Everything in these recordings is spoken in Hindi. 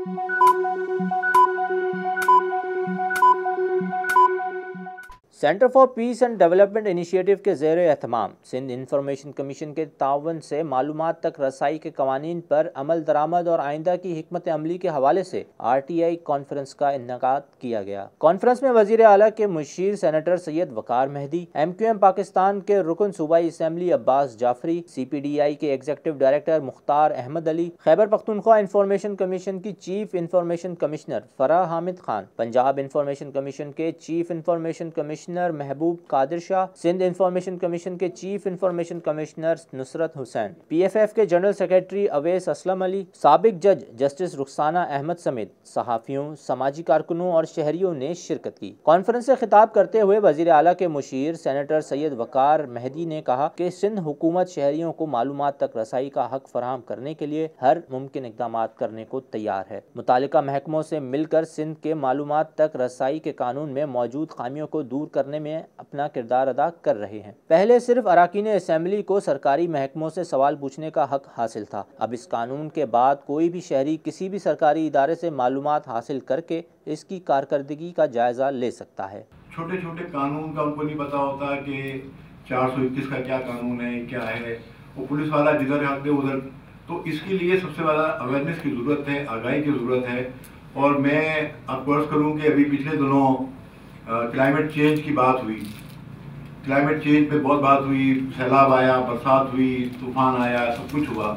Centre for peace and development initiative के ज़ेर एहतमाम सिंध इंफॉर्मेशन कमीशन के ताउन से मालूमात तक रसाई के कवानीन पर अमल दरामद और आइंदा की हिकमत अमली के हवाले से RTI कॉन्फ्रेंस का इन्नेकाद किया गया। कॉन्फ्रेंस में वज़ीर आला के मुशीर सेनेटर सैयद वकार मेहदी, MQM पाकिस्तान के रुकन सूबाई असम्बली अब्बास जाफरी, CPDI के executive director Mukhtar Ahmad Ali, Khyber Pakhtunkhwa information commission की chief information commissioner Farah Hamid Khan, Punjab information commission के chief information commissioner Mahboob Qadir Shah, Sindh information commission के chief information commissioner Nusrat Hussain, PFF के जनरल सेक्रेटरी अवैस असलम अली, साबिक जज जस्टिस रुखसाना अहमद समेत सहाफ़ियों, समाजी कारकुनों और शहरियों ने शिरकत की। कॉन्फ्रेंस से खिताब करते हुए वज़ीर आला के मुशीर सेनेटर सैयद वकार मेहदी ने कहा कि सिंध हुकूमत शहरियों को मालूमात तक रसाई का हक फराहम करने के लिए हर मुमकिन इक़दामात करने को तैयार है। मुतालिका महकमों से मिलकर सिंध के मालूमात तक रसाई के कानून में मौजूद खामियों को दूर करने में अपना किरदार अदा कर रहे हैं। पहले सिर्फ अराकीन असेंबली को सरकारी महकमों से सवाल पूछने का हक हासिल था। अब इस कानून के बाद कोई भी शहरी किसी भी सरकारी इदारे से मालूमात हासिल करके इसकी कारकर्दगी का जायजा ले सकता है। छोटे छोटे कानून का उनको नहीं पता होता कि 421 का क्या कानून है, क्या है, वो पुलिस वाला जिधर आते उधर, तो इसके लिए सबसे ज़्यादा अवेयरनेस की ज़रूरत है, आगाही की ज़रूरत है। और मैं आपको अर्ज़ करूँ कि अभी पिछले दिनों क्लाइमेट चेंज की बात हुई, क्लाइमेट चेंज पे बहुत बात हुई, सैलाब आया, बरसात हुई, तूफान आया, सब कुछ हुआ।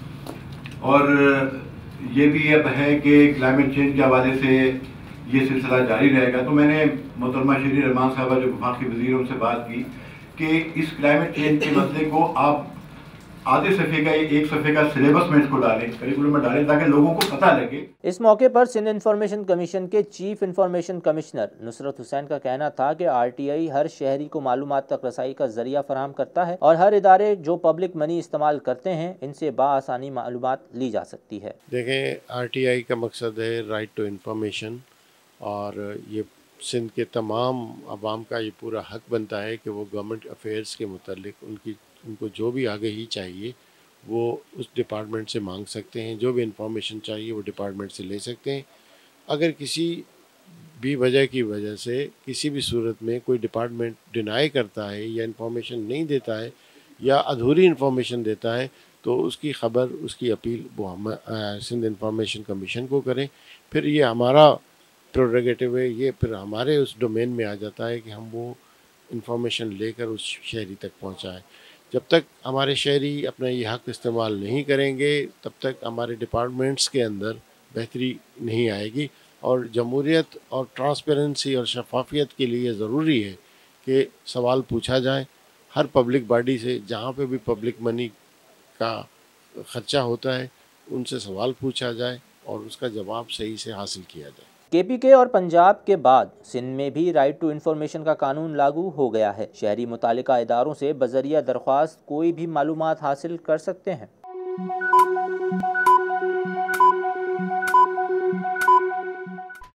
और ये भी अब है कि क्लाइमेट चेंज के हवाले से ये सिलसिला जारी रहेगा। तो मैंने मोहतरमा शरीर रहमान साहबा जो वफाकी वज़ीर उनसे बात की कि इस क्लाइमेट चेंज के मसले को आप आधे सफ़े का एक सफ़े का सिलेबस में इसको डालें, करिकुलम में डालें, ताकि लोगों को पता लगे। इस मौके पर सिंध इंफॉर्मेशन कमीशन के chief information commissioner Nusrat Hussain का कहना था कि RTI हर शहरी को मालूमात तक रसाई का जरिया फराहम करता है और हर इदारे जो पब्लिक मनी इस्तेमाल करते हैं इनसे बाआसानी मालूमात ली जा सकती है। देखें, RTI का मकसद है राइट टू इंफॉर्मेशन, और ये सिंध के तमाम अवाम का ये पूरा हक बनता है कि वो गवर्नमेंट अफेयर्स के मुतालिक उनको जो भी आगे चाहिए वो उस डिपार्टमेंट से मांग सकते हैं। जो भी इंफॉर्मेशन चाहिए वो डिपार्टमेंट से ले सकते हैं। अगर किसी भी वजह से किसी भी सूरत में कोई डिपार्टमेंट डिनाई करता है या इंफॉर्मेशन नहीं देता है या अधूरी इंफॉर्मेशन देता है, तो उसकी ख़बर, उसकी अपील वो हम सिंध इंफॉर्मेशन कमीशन को करें। फिर ये हमारा प्रोरेगेटिव है, ये फिर हमारे उस डोमेन में आ जाता है कि हम वो इंफॉर्मेशन लेकर उस शहरी तक पहुंचाएं। जब तक हमारे शहरी अपना ये हक इस्तेमाल नहीं करेंगे तब तक हमारे डिपार्टमेंट्स के अंदर बेहतरी नहीं आएगी। और जमहूरियत और ट्रांसपेरेंसी और शफाफियत के लिए ज़रूरी है कि सवाल पूछा जाए हर पब्लिक बॉडी से, जहाँ पे भी पब्लिक मनी का ख़र्चा होता है उनसे सवाल पूछा जाए और उसका जवाब सही से हासिल किया जाए। KPK और पंजाब के बाद सिंध में भी राइट टू इंफॉर्मेशन का कानून लागू हो गया है। शहरी मुतालिका इदारों से बजरिया दरख्वास्त कोई भी मालूमात हासिल कर सकते हैं।